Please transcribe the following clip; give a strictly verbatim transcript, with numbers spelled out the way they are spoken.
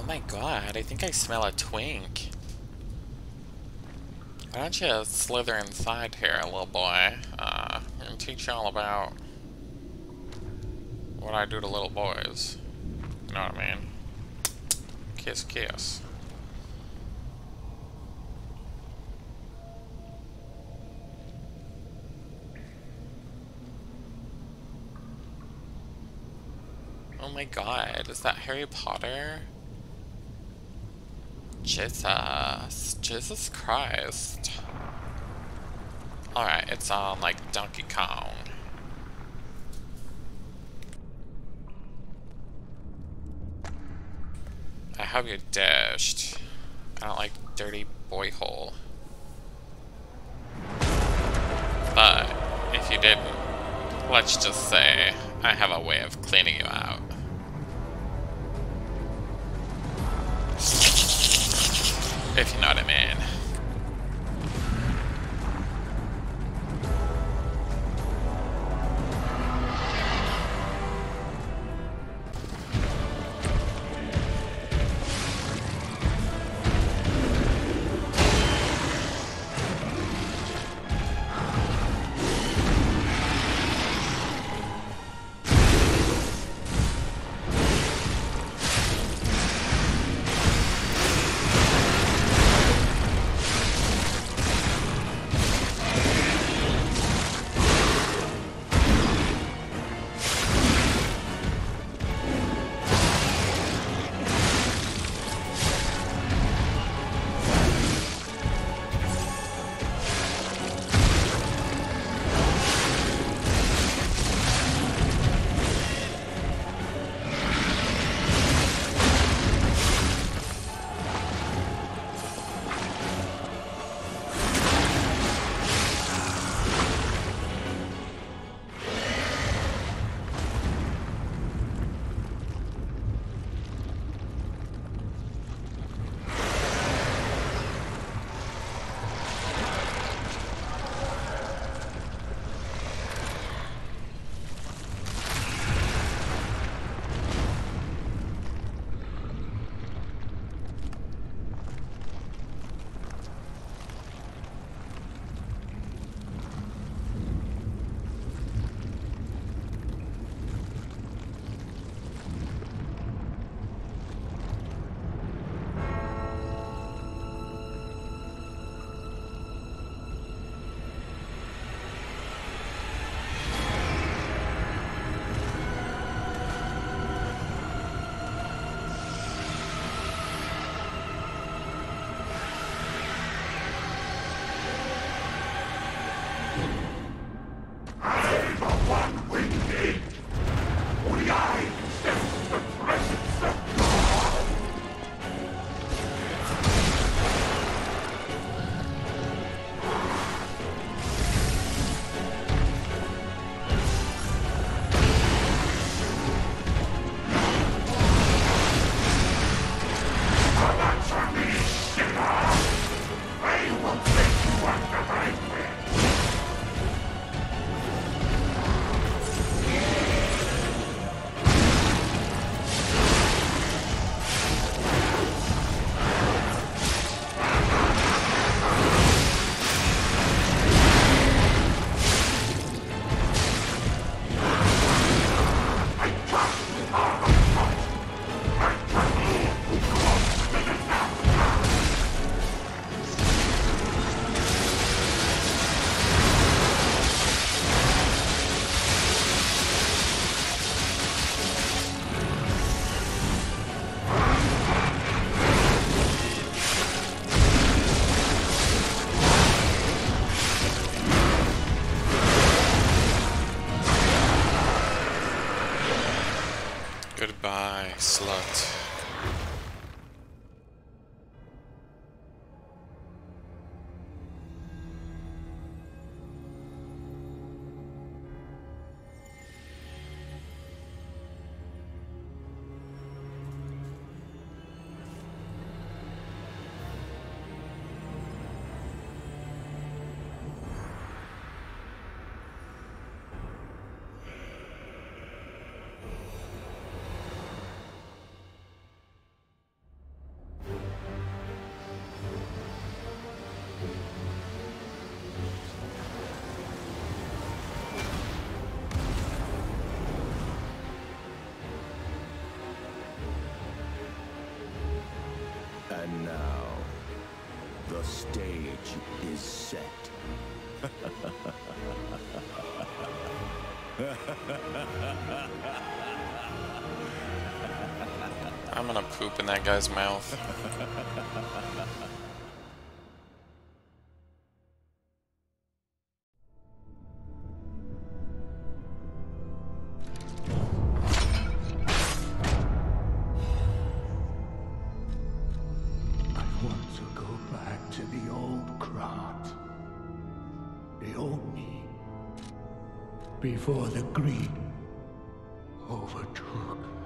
my god, I think I smell a twink. Why don't you slither inside here, little boy? Uh, I'm gonna teach you all about what I do to little boys. You know what I mean? Kiss, kiss. Oh my god, is that Harry Potter? Jesus. Jesus Christ. Alright, it's on like Donkey Kong. I hope you dashed. I don't like dirty boy hole. But if you didn't, let's just say I have a way of cleaning you out. If you know what I mean. Goodbye, slut. The stage is set. I'm gonna poop in that guy's mouth. I want to go back to the old Krat. The old me. Before the greed overtook.